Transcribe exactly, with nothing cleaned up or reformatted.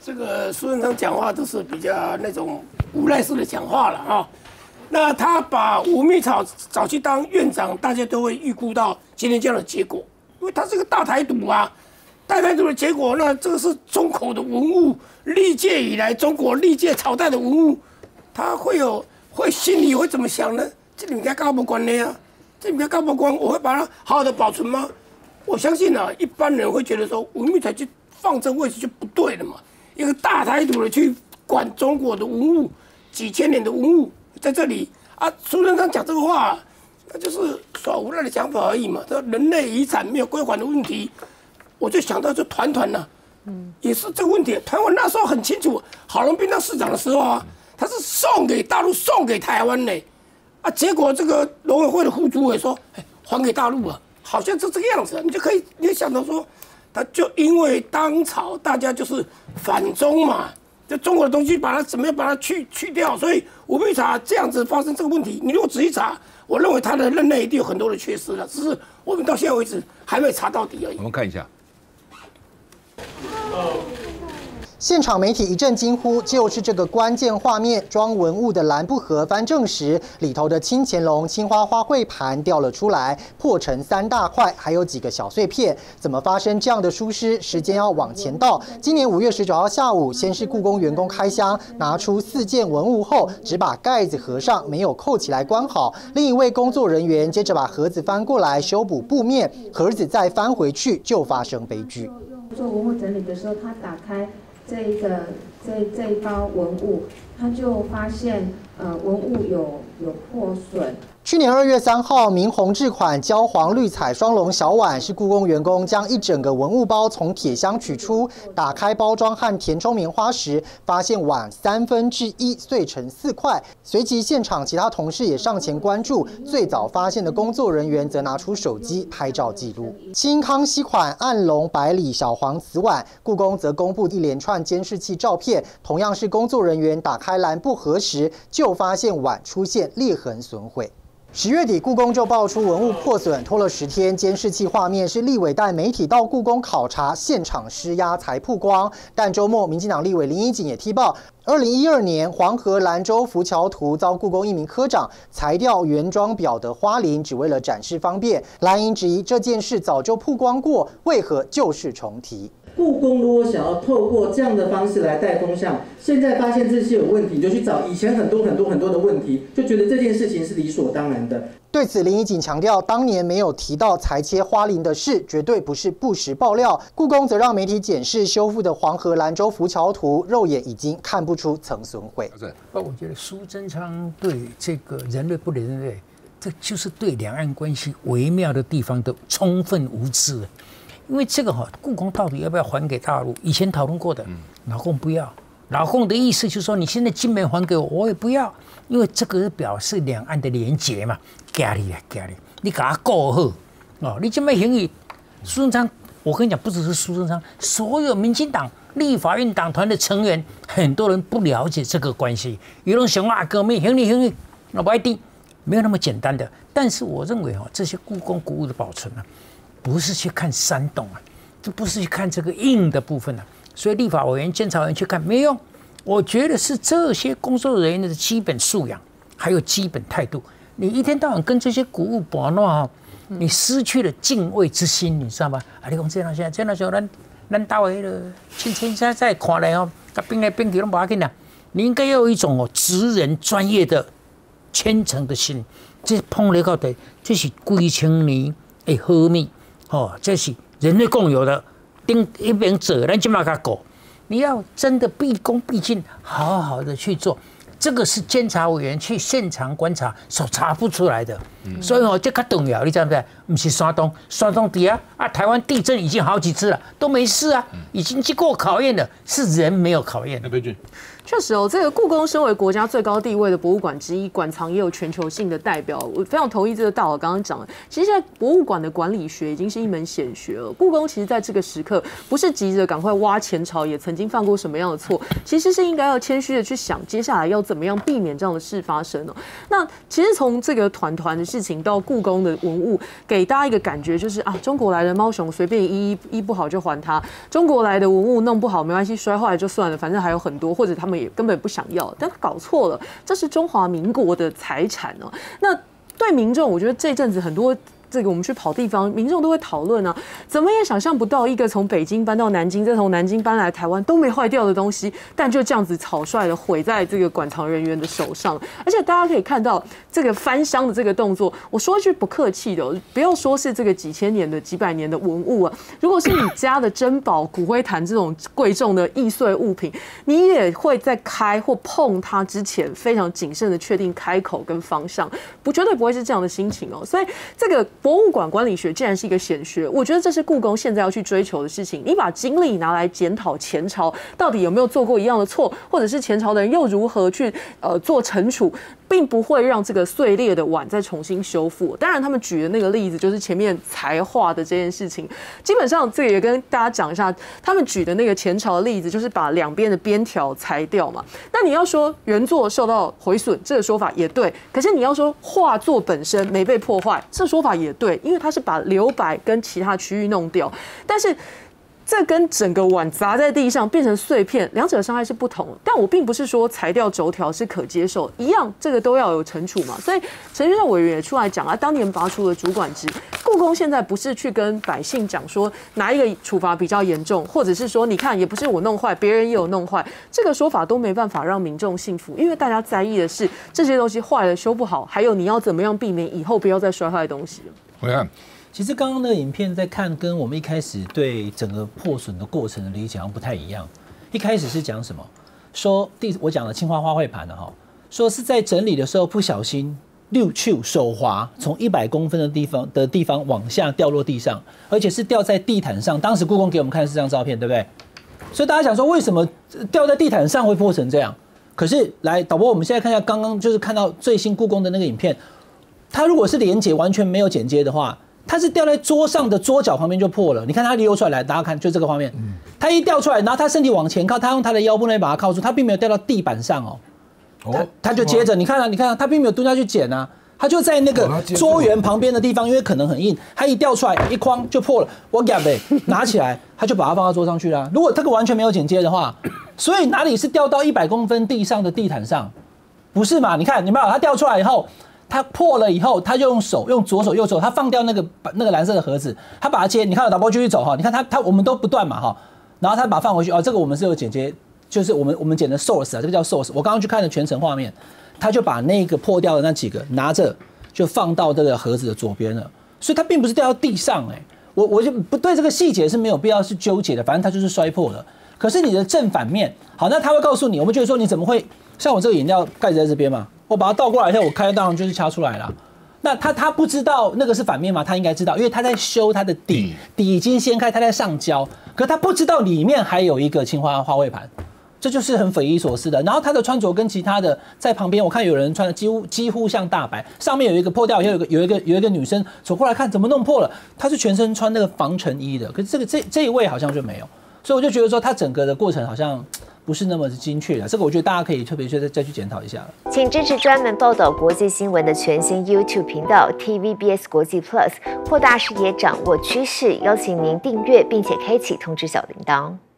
这个苏贞昌讲话都是比较那种无赖式的讲话了啊。那他把吴密草找去当院长，大家都会预估到今天这样的结果，因为他是个大台独啊。大台独的结果，那这个是中口的文物，历届以来中国历届朝代的文物，他会有会心里会怎么想呢？这里应该搞不关的啊，这里应该搞不关，我会把它好好的保存吗？我相信啊，一般人会觉得说吴密草去放这位置就不对了嘛。一个大台独的去管中国的文物，几千年的文物在这里啊，苏贞昌讲这个话，那就是耍无赖的讲法而已嘛。说人类遗产没有归还的问题。我就想到这团团呐，嗯，也是这个问题。团团那时候很清楚，郝龙斌当市长的时候啊，他是送给大陆、送给台湾的，啊，结果这个农委会的副主委说，哎，还给大陆啊，好像是这个样子。你就可以，你就想到说，他就因为当朝大家就是反中嘛，就中国的东西把它怎么样把它去去掉，所以吴密草这样子发生这个问题，你如果仔细查，我认为他的任内一定有很多的缺失了，只是我们到现在为止还没查到底而已。 我们看一下。 现场媒体一阵惊呼，就是这个关键画面，装文物的蓝布盒翻正时，里头的清乾隆、青花花卉盘掉了出来，破成三大块，还有几个小碎片。怎么发生这样的疏失？时间要往前倒，今年五月十九号下午，先是故宫员工开箱，拿出四件文物后，只把盖子合上，没有扣起来关好。另一位工作人员接着把盒子翻过来修补布面，盒子再翻回去，就发生悲剧。 做文物整理的时候，他打开这一个这这一包文物，他就发现呃文物有有破损。 去年二月三号，明红制款焦黄绿彩双龙小碗是故宫员工将一整个文物包从铁箱取出，打开包装和填充棉花时，发现碗三分之一碎成四块。随即现场其他同事也上前关注，最早发现的工作人员则拿出手机拍照记录。清康熙款暗龙白里小黄瓷碗，故宫则公布一连串监视器照片，同样是工作人员打开蓝布盒时，就发现碗出现裂痕损毁。十月底，故宫就爆出文物破损，拖了十天，监视器画面是立委带媒体到故宫考察，现场施压才曝光。但周末，民进党立委林怡景也踢爆，二零一二年黄河兰州浮桥图遭故宫一名科长裁掉原装表的花翎，只为了展示方便。蓝营质疑这件事早就曝光过，为何旧事重提？ 故宫如果想要透过这样的方式来带风向，现在发现这些有问题，就去找以前很多很多很多的问题，就觉得这件事情是理所当然的。 对此，林怡景强调，当年没有提到裁切花翎的事，绝对不是不实爆料。故宫则让媒体检视修复的黄河兰州浮桥图，肉眼已经看不出曾损毁。 我觉得苏贞昌对这个人类不人类，这就是对两岸关系微妙的地方的充分无知。因为这个哈，故宫到底要不要还给大陆？以前讨论过的，老共不要。老共的意思就是说，你现在金门还给我，我也不要，因为这个表示两岸的连结嘛。家里啊，家里，你给他过好哦，你这么行语，苏贞昌，我跟你讲，不只是苏贞昌，所有民进党立法院党团的成员，很多人不了解这个关系，有人想啊，革命行你行你，那不一定，没有那么简单的。但是我认为哈，这些故宫古物的保存啊。不是去看山洞啊，这不是去看这个硬的部分啊，所以立法委员、监察委员去看没用。我觉得是这些工作人员的基本素养，还有基本态度。你一天到晚跟这些古物把弄哈，你失去了敬畏之心，你知道吗？啊，你讲这样现在这样时候，咱咱到迄个亲亲在在看来哦，甲兵来兵去拢不要紧啦。你应该要有一种哦职人专业的、虔诚的心。这碰了到的，这是几千年的秘密。哦，这是人类共有的，顶一边走，咱就嘛个狗。你要真的毕恭毕敬，好好的去做，这个是监察委员去现场观察所查不出来的。嗯、所以哦，这较重要，你知不知？不是山东，山东底下啊，台湾地震已经好几次了，都没事啊，已经经过考验了，是人没有考验。 那边去。 确实哦，这个故宫身为国家最高地位的博物馆之一，馆藏也有全球性的代表。我非常同意这个大佬刚刚讲的，其实现在博物馆的管理学已经是一门显学了。故宫其实在这个时刻，不是急着赶快挖前朝也曾经犯过什么样的错，其实是应该要谦虚的去想，接下来要怎么样避免这样的事发生哦。那其实从这个团团的事情到故宫的文物给给大家一个感觉，就是啊，中国来的猫熊随便医医不好就还他，中国来的文物弄不好没关系，摔坏了就算了，反正还有很多，或者他们也根本不想要。但他搞错了，这是中华民国的财产哦。那对民众，我觉得这阵子很多。这个我们去跑地方，民众都会讨论啊，怎么也想象不到一个从北京搬到南京，再从南京搬来台湾都没坏掉的东西，但就这样子草率的毁在这个馆藏人员的手上。而且大家可以看到这个翻箱的这个动作，我说一句不客气的，不要说是这个几千年的、几百年的文物啊，如果是你家的珍宝、骨灰坛这种贵重的易碎物品，你也会在开或碰它之前非常谨慎的确定开口跟方向，不绝对不会是这样的心情哦。所以这个。博物馆管理学既然是一个显学，我觉得这是故宫现在要去追求的事情。你把精力拿来检讨前朝到底有没有做过一样的错，或者是前朝的人又如何去呃做惩处，并不会让这个碎裂的碗再重新修复。当然，他们举的那个例子就是前面裁画的这件事情，基本上这个也跟大家讲一下，他们举的那个前朝的例子就是把两边的边条裁掉嘛。那你要说原作受到毁损，这个说法也对，可是你要说画作本身没被破坏，这说法也对，因为它是把留白跟其他区域弄掉，但是这跟整个碗砸在地上变成碎片，两者伤害是不同。但我并不是说裁掉轴条是可接受，一样这个都要有惩处嘛。所以陈学政委员也出来讲啊，当年拔除了主管职，故宫现在不是去跟百姓讲说哪一个处罚比较严重，或者是说你看也不是我弄坏，别人也有弄坏，这个说法都没办法让民众信服，因为大家在意的是这些东西坏了修不好，还有你要怎么样避免以后不要再摔坏东西了。 我看。其实刚刚那个影片在看，跟我们一开始对整个破损的过程的理解好像不太一样。一开始是讲什么？说第我讲的青花花卉盘的哈，说是在整理的时候不小心溜去手滑，从一百公分的地方的地方往下掉落地上，而且是掉在地毯上。当时故宫给我们看的是这张照片，对不对？所以大家想说，为什么掉在地毯上会破成这样？可是来导播，我们现在看一下刚刚就是看到最新故宫的那个影片，它如果是连结完全没有剪接的话。它是掉在桌上的桌角旁边就破了，你看它溜出来，来大家看，就这个画面，它一掉出来，然后它身体往前靠，它用它的腰部那边把它靠住，它并没有掉到地板上哦，它它就接着，你看啊，你看啊，它并没有蹲下去捡啊，它就在那个桌缘旁边的地方，因为可能很硬，它一掉出来一框就破了，我给呗，拿起来，它就把它放到桌上去了。如果这个完全没有剪接的话，所以哪里是掉到一百公分地上的地毯上？不是嘛？你看，你们它掉出来以后。它破了以后，他就用手用左手右手，他放掉那个那个蓝色的盒子，他把它接。你看导播继续走哈，你看他他我们都不断嘛哈，然后他把它放回去哦，这个我们是有剪接，就是我们我们剪的 source 啊，这个叫 source。我刚刚去看了全程画面，他就把那个破掉的那几个拿着就放到这个盒子的左边了，所以它并不是掉到地上哎、欸，我我就不对这个细节是没有必要是纠结的，反正它就是摔破了。可是你的正反面，好，那他会告诉你，我们觉得说你怎么会像我这个饮料盖子在这边嘛？我把它倒过来以后，我开当然就是掐出来了。那他他不知道那个是反面吗？他应该知道，因为他在修他的底，底已经掀开，他在上胶，可他不知道里面还有一个青花花卉盘，这就是很匪夷所思的。然后他的穿着跟其他的在旁边，我看有人穿的几乎几乎像大白，上面有一个破掉，有一个有一个有一个女生走过来看怎么弄破了，她是全身穿那个防尘衣的，可是这个这这一位好像就没有，所以我就觉得说他整个的过程好像。不是那么精确的，这个我觉得大家可以特别再再去检讨一下了。 请支持专门报道国际新闻的全新 YouTube 频道 T V B S 国际 Plus， 扩大视野，掌握趋势。邀请您订阅并且开启通知小铃铛。